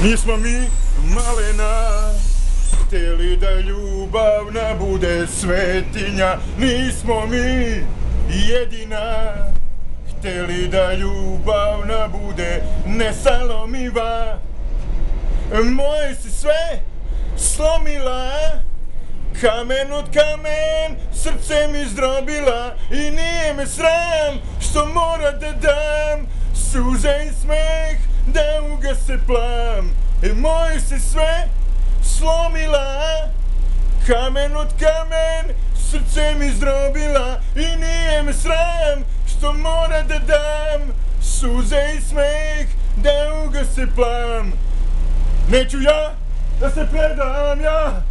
Nismo mi malena htjeli da ljubavna bude svetinja. Nismo mi jedina htjeli da ljubavna bude nesalomiva. Moje si sve slomila, kamen od kamen srcem izdrobila. I nije me sram što mora da dam suze i smeh da ugase plam. Moje si sve slomila, kamen od kamen srcem izdrobila. I nije me sram što mora da dam suze i smeh da ugase plam. Neću ja da se predam ja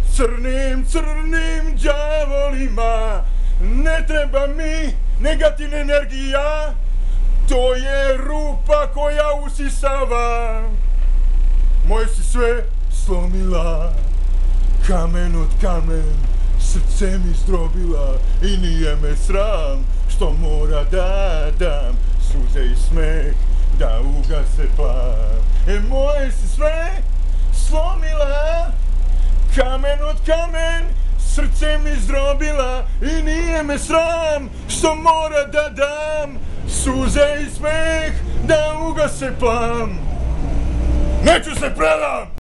crnim đavolima. Ne treba mi negativna energija, to je rupa koja usisava. Moje si sve slomila, kamen od kamen srcem izdrobila. I nije me sram što mora da dam suze i smeh da ugase plam. Moje si sve slomila, kamen od kamen srcem izdrobila. I nije me sram što mora da dam suze i smeh da ugase plam. Neću se predam!